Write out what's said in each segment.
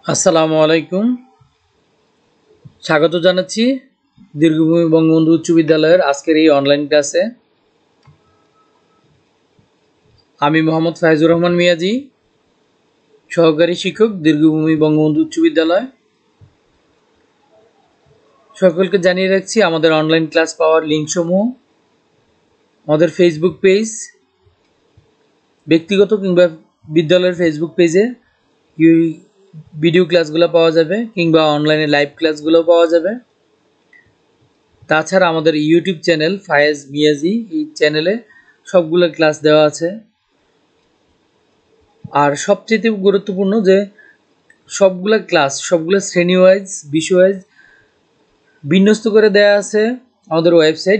আসসালামু আলাইকুম। স্বাগত জানাচ্ছি দীর্ঘভূমি বঙ্গবন্ধু উচ্চ বিদ্যালয়ের আজকের এই অনলাইন ক্লাসে। আমি মোহাম্মদ ফাইজুর রহমান মিয়াজি, সহকারী শিক্ষক, দীর্ঘভূমি বঙ্গবন্ধু উচ্চ বিদ্যালয়। সকলকে জানিয়ে রাখছি আমাদের অনলাইন ক্লাস পাওয়ার লিঙ্ক সমূহ আমাদের ফেসবুক পেজ, ব্যক্তিগত কিংবা বিদ্যালয়ের ফেসবুক পেজে ভিডিও ক্লাসগুলো পাওয়া যাবে, কিংবা অনলাইনে লাইভ ক্লাসগুলো পাওয়া যাবে। তাছাড়া আমাদের ইউটিউব চ্যানেল ফায়েজ মিয়াজি, এই চ্যানেলে সবগুলো ক্লাস দেওয়া আছে। আর সবচেয়ে গুরুত্বপূর্ণ যে সবগুলো শ্রেণী ওয়াইজ, বিষয় ওয়াইজ বিন্যস্ত করে দেওয়া আছে আমাদের ওয়েবসাইট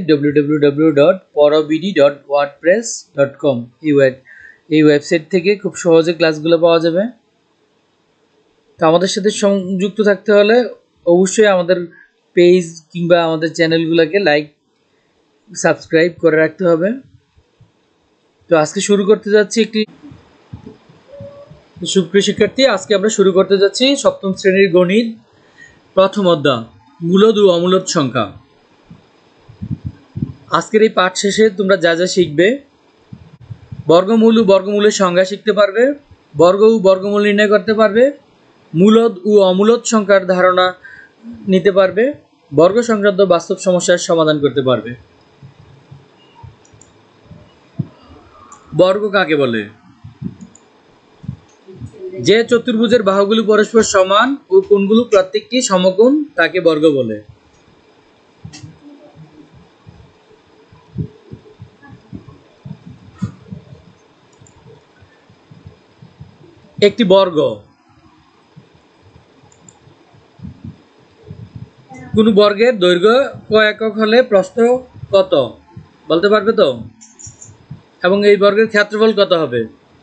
www.porabd.wordpress.com। এই ওয়েবসাইট থেকে খুব সহজে ক্লাসগুলো পাওয়া যাবে। তো আমাদের সাথে সংযুক্ত থাকতে হলে অবশ্যই আমাদের পেজ কিংবা আমাদের চ্যানেলগুলোকে লাইক, সাবস্ক্রাইব করে রাখতে হবে। তো আজকে শুরু করতে যাচ্ছি সুপ্রিয় শিক্ষার্থী, আজকে আমরা শুরু করতে যাচ্ছি সপ্তম শ্রেণীর গণিত প্রথম অধ্যায় মূলদ ও অমূলদ সংখ্যা। আজকের এই পাঠ শেষে তোমরা যা যা শিখবে: বর্গমূল ও বর্গমূলের সংজ্ঞা শিখতে পারবে, বর্গ ও বর্গমূল নির্ণয় করতে পারবে, মূলদ ও অমূলদ সংখ্যার ধারণা নিতে পারবে, বর্গ সংক্রান্ত বাস্তব সমস্যার সমাধান করতে পারবে। বর্গ কাকে বলে? যে চতুর্ভুজের বাহুগুলো পরস্পর সমান ও কোণগুলো প্রত্যেকটি সমকোণ তাকে বর্গ বলে। একটি বর্গ কোন বর্গের দৈর্ঘ্য ক একক হলে প্রস্থ কত বলতে পারবে তো? এবং এই বর্গের ক্ষেত্রফল কত হবে?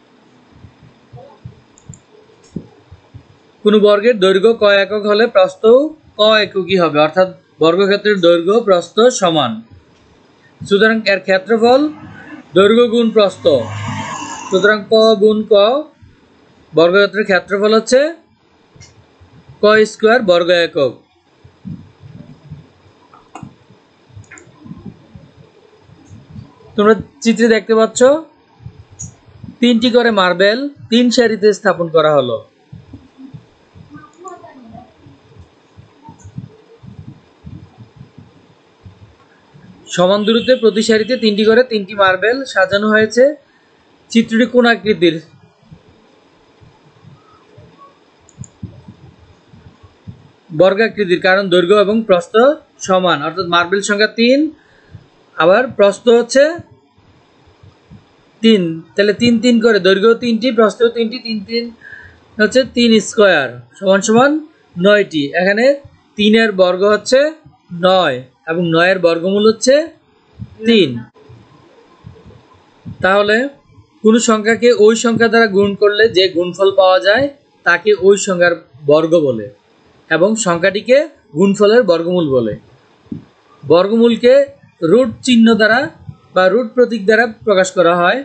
কোন বর্গের দৈর্ঘ্য ক একক হলে প্রস্থ ক এককই হবে, অর্থাৎ বর্গক্ষেত্রের দৈর্ঘ্য প্রস্থ সমান। সুতরাং এর ক্ষেত্রফল দৈর্ঘ্য গুণ প্রস্থ। সুতরাং ক গুণ ক, বর্গক্ষেত্রের ক্ষেত্রফল হচ্ছে ক স্কয়ার বর্গ একক। তোমরা চিত্রে দেখতে পাচ্ছ 3টি করে মার্বেল 3 সারিতে স্থাপন করা হলো। সমান দূরত্বে প্রতি সারিতে 3টি করে 3টি মার্বেল সাজানো হয়েছে। চিত্রটি কোন আকৃতির? বর্গাকৃতির, কারণ দৈর্ঘ্য এবং প্রস্থ সমান, অর্থাৎ মার্বেল সংখ্যা 3, আবার প্রস্থ হচ্ছে 3, তাহলে 3 3 করে দৈর্ঘ্য 3টি, প্রস্থ 3টি, 3 3 হচ্ছে 3 স্কয়ার সমান সমান 9টি। এখানে 3 এর বর্গ হচ্ছে 9 এবং 9 এর বর্গমূল হচ্ছে 3। তাহলে কোন সংখ্যাকে ওই সংখ্যা দ্বারা গুণ করলে যে গুণফল পাওয়া যায় তাকে ওই সংখ্যার বর্গ বলে, এবং সংখ্যাটিকে গুণফলের বর্গমূল বলে। বর্গমূলকে রুট চিহ্ন দ্বারা বা রুট প্রতীক দ্বারা প্রকাশ করা হয়।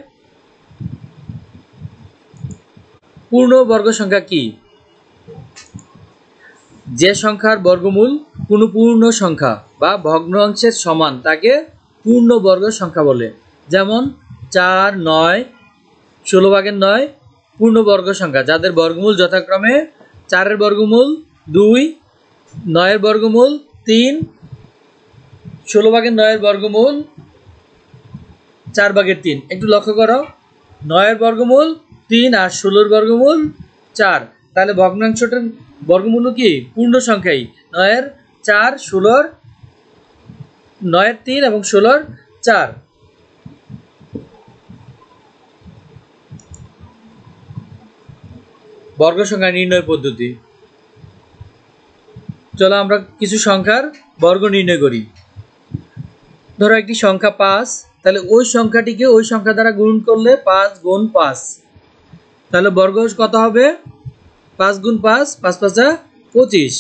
পূর্ণ বর্গ সংখ্যা কি? যে সংখ্যার বর্গমূল কোনো পূর্ণ সংখ্যা বা ভগ্নাংশের সমান তাকে পূর্ণ বর্গ সংখ্যা বলে। যেমন 4, 9, 16/9 পূর্ণ বর্গ সংখ্যা, যাদের বর্গমূল যথাক্রমে 4 এর বর্গমূল 2, 9 এর বর্গমূল 3, 16/9 এর বর্গমূল 4/3। একটু লক্ষ্য করো, 9 এর বর্গমূল 3 আর 16 এর বর্গমূল 4, তাহলে ভগ্নাংশটার বর্গমূল কি? পূর্ণ সংখ্যাই। 9 এর 4, 16, 9 এর 3 এবং 16 এর 4। বর্গ সংখ্যা নির্ণয় পদ্ধতি। চলো আমরা কিছু সংখ্যার বর্গ নির্ণয় করি। ধরো একটি সংখ্যা 5, তাহলে ওই সংখ্যাটিকে ওই সংখ্যা দ্বারা গুণ করলে 5 গুণ 5, তাহলে বর্গ কত হবে? 5 গুণ 5, 5 5 25।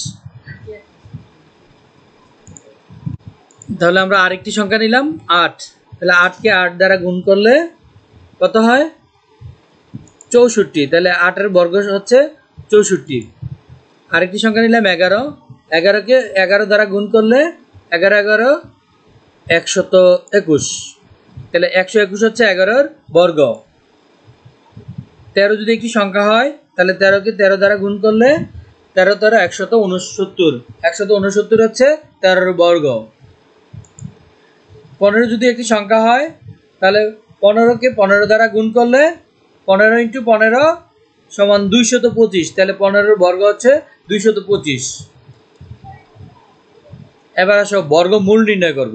তাহলে আমরা আরেকটি সংখ্যা নিলাম 8, তাহলে 8কে 8 দ্বারা গুণ করলে কত হয়? 64। তাহলে 8 এর বর্গ হচ্ছে 64। আরেকটি সংখ্যা নিলাম 11। 11কে 11 দ্বারা গুণ করলে 11 11 121। তাহলে 121 হচ্ছে 11-র বর্গ। 13 যদি একটি সংখ্যা হয় তাহলে 13কে 13 দ্বারা গুণ করলে 13 13 169। 169 হচ্ছে 13-র বর্গ। 15 যদি একটি সংখ্যা হয় তাহলে 15কে 15 দ্বারা গুণ করলে 15 × 15 সমান 225। তাহলে 15-র বর্গ হচ্ছে 225। এবার আসো বর্গমূল নির্ণয় করব।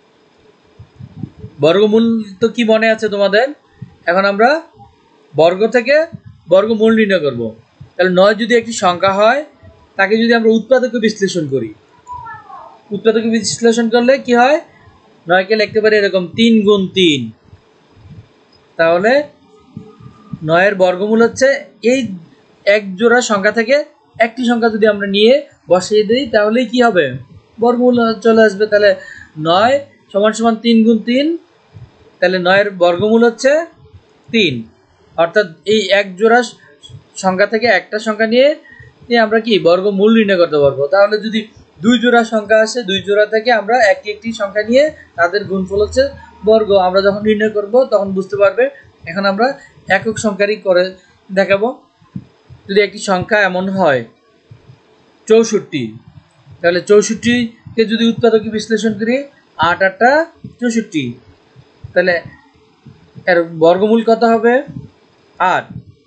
বর্গমূল তো কি মনে আছে তোমাদের? এখন আমরা বর্গ থেকে বর্গমূল নির্ণয় করব। তাহলে 9 যদি একটি সংখ্যা হয় তাকে যদি আমরা উৎপাদকে বিশ্লেষণ করি, উৎপাদকে বিশ্লেষণ করলে কি হয়? 9কে লিখতে পারি এরকম 3 × 3। তাহলে 9-এর বর্গমূল হচ্ছে এই এক জোড়া সংখ্যা থেকে একটি সংখ্যা যদি আমরা নিয়ে বসিয়ে দিই তাহলেই কি হবে? বর্গমূল চলে আসবে। তাহলে 9 = 3 × 3। তাহলে 9-এর বর্গমূল হচ্ছে 3। অর্থাৎ এই এক জোড়া সংখ্যা থেকে একটা সংখ্যা নিয়ে আমরা কি বর্গমূল নির্ণয় করতে পারবো। তাহলে যদি 2 জোড়া সংখ্যা আসে, 2 জোড়া থেকে আমরা একটি সংখ্যা নিয়ে তাদের গুণফল হচ্ছে বর্গ। আমরা যখন নির্ণয় করব তখন বুঝতে পারবে। এখন আমরা একক সংখ্যারই করে দেখাবো। যদি একটি সংখ্যা এমন হয় 64, তাহলে 64কে যদি উৎপাদকে বিশ্লেষণ করি 8 8 64, তাহলে এর বর্গমূল কত হবে? 8।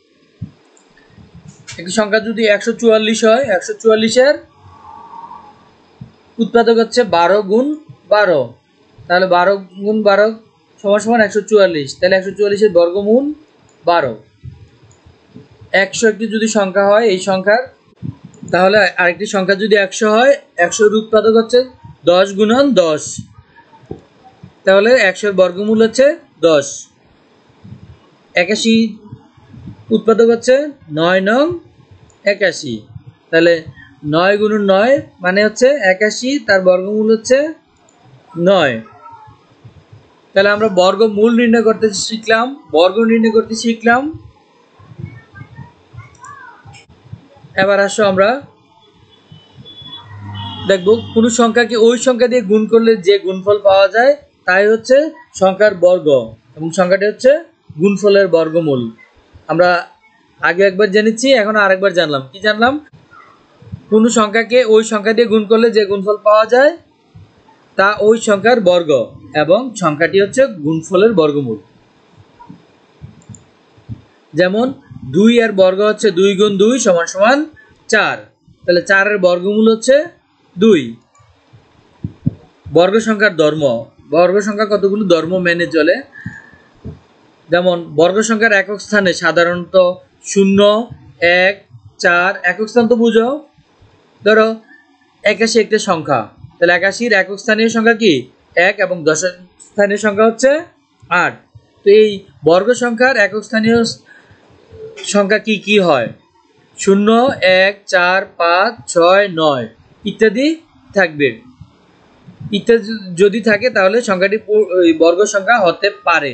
একটি সংখ্যা যদি 144 হয়, 144-এর উৎপাদক হচ্ছে 12 × 12। তাহলে 12 × 12 = 144। তাহলে 144-এর বর্গমূল 12। 100 একটি যদি সংখ্যা হয় এই সংখ্যার, তাহলে আরেকটি সংখ্যা যদি 100 হয়, 100-এর উৎপাদক হচ্ছে 10 × 10। তাহলে 100-এর বর্গমূল হচ্ছে 10। 81 উৎপাদক হচ্ছে 9 নং 81। তাহলে 9 × 9 মানে হচ্ছে 81, তার বর্গমূল হচ্ছে 9। তাহলে আমরা বর্গমূল নির্ণয় করতে শিখলাম, বর্গ নির্ণয় করতে শিখলাম। এবার আসো আমরা দেখব কোন সংখ্যাকে ওই সংখ্যা দিয়ে গুণ করলে যে গুণফল পাওয়া যায় তাই হচ্ছে সংখ্যার বর্গ, এবং সংখ্যাটি হচ্ছে গুণফলের বর্গমূল। আমরা আগে একবার জেনেছি, এখন আরেকবার জানলাম। কি জানলাম? কোন সংখ্যাকে ওই সংখ্যা দিয়ে গুণ করলে যে গুণফল পাওয়া যায় তা ওই সংখ্যার বর্গ, এবং সংখ্যাটি হচ্ছে গুণফলের বর্গমূল। যেমন 2-এর বর্গ হচ্ছে 2 × 2 = 4। তাহলে 4-এর বর্গমূল হচ্ছে 2। বর্গ সংখ্যার ধর্ম, বর্গ সংখ্যা কতগুলো ধর্ম মেনে চলে। যেমন বর্গ সংখ্যার একক স্থানে সাধারণত 0 1 4 একক স্থান তো বুঝো। ধরো 81 একটা সংখ্যা, তাহলে 81-র একক স্থানীয় সংখ্যা কি 1 এবং দশক স্থানীয় সংখ্যা হচ্ছে 8। তো এই বর্গ সংখ্যার একক স্থানীয় সংখ্যা কি কি হয়? 0 1 4 5 6 9 ইত্যাদি থাকবে। ইত্যাদি যদি থাকে তাহলে সংখ্যাটি বর্গ সংখ্যা হতে পারে।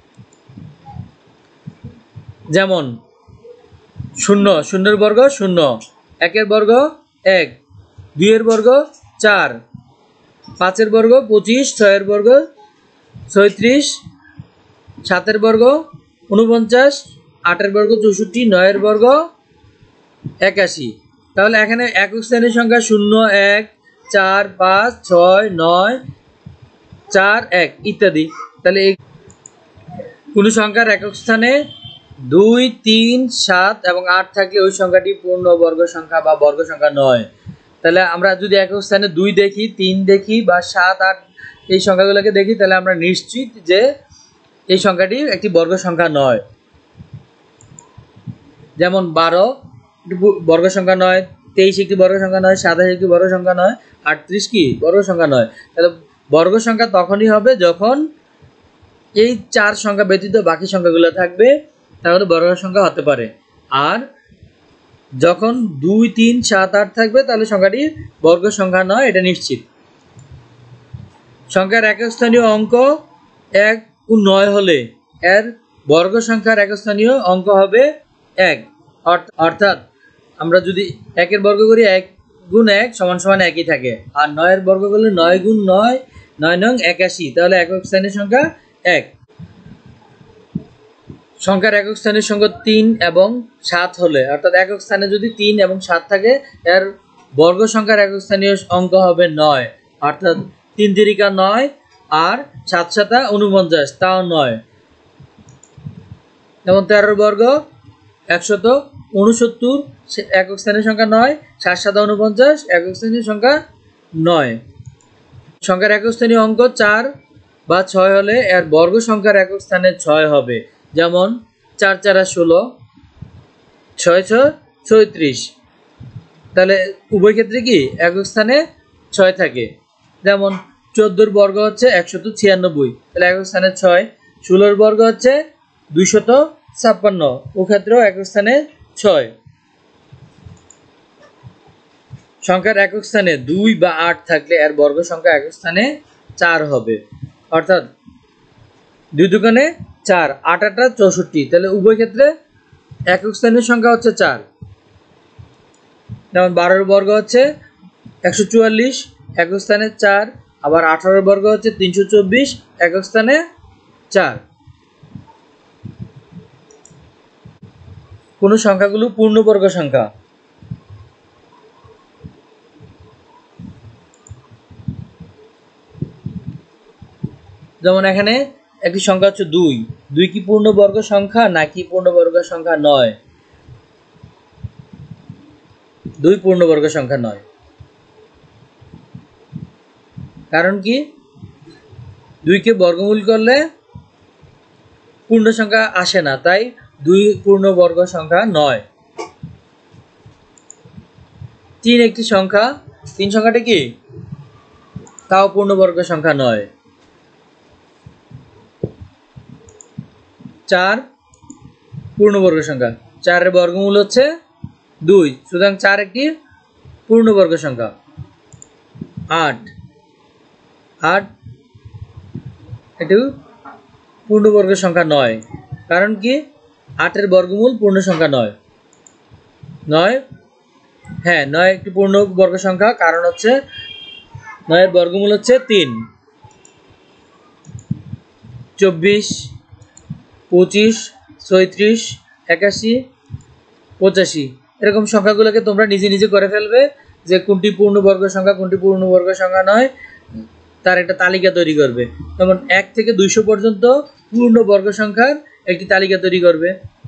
যেমন 0 0-এর বর্গ 0, 1-এর বর্গ 1, 2-এর বর্গ 4, 5-এর বর্গ 25, 6-এর বর্গ 36, 7-এর বর্গ 49, 8-এর বর্গ 64, 9-এর বর্গ 81। তাহলে এখানে একক স্থানীয় সংখ্যা 0 1 4 5 6 9 4 1 ইত্যাদি। তাহলে এই কোন সংখ্যার একক স্থানে 2 3 7 এবং 8 থাকলে ওই সংখ্যাটি পূর্ণ বর্গ সংখ্যা বা বর্গ সংখ্যা নয়। তাহলে আমরা যদি একক স্থানে 2 দেখি, 3 দেখি বা 7 8 এই সংখ্যাগুলোকে দেখি, তাহলে আমরা নিশ্চিত যে এই সংখ্যাটি একটি বর্গ সংখ্যা নয়। যেমন 12 একটি বর্গ সংখ্যা নয়, 23 একটি বর্গ সংখ্যা নয়, 27 একটি বর্গ সংখ্যা নয়, 38 কি বর্গ সংখ্যা নয়। তাহলে বর্গ সংখ্যা তখনই হবে যখন এই 4 সংখ্যা ব্যতীত বাকি সংখ্যাগুলো থাকবে, তাহলে বর্গ সংখ্যা হতে পারে। আর যখন 2 3 7 8 থাকবে তাহলে সংখ্যাটি বর্গ সংখ্যা নয়, এটা নিশ্চিত। সংখ্যার একক স্থানীয় অঙ্ক 1 ও 9 হলে এর বর্গ সংখ্যার একক স্থানীয় অঙ্ক হবে 1। অর্থাৎ আমরা যদি 1 এর বর্গ করি 1 গুণ 1 সমান সমান 1ই থাকে, আর 9 এর বর্গ করলে 9 গুণ 9 9 নং 81, তাহলে একক স্থানীয় সংখ্যা 1। সংখ্যার একক স্থানীয় সংখ্যা 3 এবং 7 হলে, অর্থাৎ একক স্থানে যদি 3 এবং 7 থাকে, এর বর্গ সংখ্যার একক স্থানীয় অঙ্ক হবে 9, অর্থাৎ 3 তিরিকা 9 আর 7 সাতা 49, তাও 9। যেমন 13 বর্গ 169, একক স্থানীয় সংখ্যা 9, 7 সাতা 49, একক স্থানীয় সংখ্যা 9। সংখ্যার একক স্থানীয় অঙ্ক 4 বা 6 হলে এর বর্গ সংখ্যার একক স্থানে 6 হবে। যেমন 4 4 16, 6 6 36, তাহলে উভয় ক্ষেত্রে কি একক স্থানে 6 থাকে। যেমন 14 বর্গ হচ্ছে 196, তাহলে একক স্থানে 6। 16 বর্গ হচ্ছে 256, ও ক্ষেত্রেও একক স্থানে 6। সংখ্যার একক স্থানে 2 বা 8 থাকলে এর বর্গ সংখ্যা একক স্থানে 4 হবে, অর্থাৎ 2 দুগুণে 4, 8 8 64, তাহলে উভয় ক্ষেত্রে একক স্থানীয় সংখ্যা হচ্ছে 4। যেমন 12 বর্গ হচ্ছে 144, একক স্থানে 4, আবার 18 বর্গ হচ্ছে 324, একক স্থানে 4। কোন সংখ্যাগুলো পূর্ণবর্গ সংখ্যা? যেমন এখানে একটি সংখ্যা হচ্ছে 2, 2 কি পূর্ণবর্গ সংখ্যা নাকি পূর্ণবর্গ সংখ্যা নয়? 2 পূর্ণবর্গ সংখ্যা নয়। কারণ কি? 2 কে বর্গমূল করলে পূর্ণ সংখ্যা আসে না, তাই 2 পূর্ণবর্গ সংখ্যা নয়। 3 একটি সংখ্যা, 3 সংখ্যাটা কি? তাও পূর্ণবর্গ সংখ্যা নয়। 4 পূর্ণবর্গ সংখ্যা, 4 এর বর্গমূল হচ্ছে 2, সুতরাং 4 একটি পূর্ণবর্গ সংখ্যা। 8 8 এটি পূর্ণবর্গ সংখ্যা নয়। কারণ কি? 8 এর বর্গমূল পূর্ণ সংখ্যা নয়। 9, হ্যাঁ 9 একটি পূর্ণবর্গ সংখ্যা, কারণ হচ্ছে 9 এর বর্গমূল হচ্ছে 3। 24 25 36 81 85, এরকম সংখ্যাগুলোকে তোমরা নিজে নিজে করে ফেলবে যে কোনটি পূর্ণবর্গ সংখ্যা কোনটি পূর্ণবর্গ সংখ্যা নয়, তার একটা তালিকা তৈরি করবে। যেমন 1 থেকে 200 পর্যন্ত পূর্ণবর্গ সংখ্যার একটি তালিকা তৈরি করবে।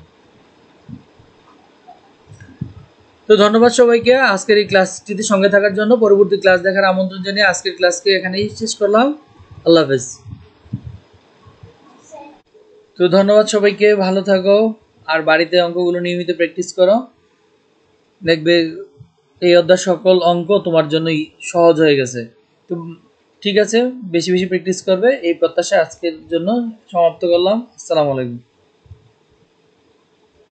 তো ধন্যবাদ সবাইকে আজকের এই ক্লাসটিতে সঙ্গে থাকার জন্য। পরবর্তী ক্লাস দেখার আমন্ত্রণ জানিয়ে আজকের ক্লাসকে এখানেই শেষ করলাম। আল্লাহ হাফেজ। তো ধন্যবাদ সবাইকে, ভালো থাকো আর বাড়িতে অঙ্কগুলো নিয়মিত প্র্যাকটিস করো, দেখবে এই অধ্যায় সকল অঙ্ক তোমার জন্য সহজ হয়ে গেছে। তো ঠিক আছে, বেশি বেশি প্র্যাকটিস করবে, এই প্রত্যাশা আজকের জন্য সমাপ্ত করলাম। আসসালামু আলাইকুম।